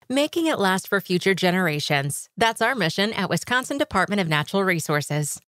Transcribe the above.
making it last for future generations. That's our mission at Wisconsin Department of Natural Resources.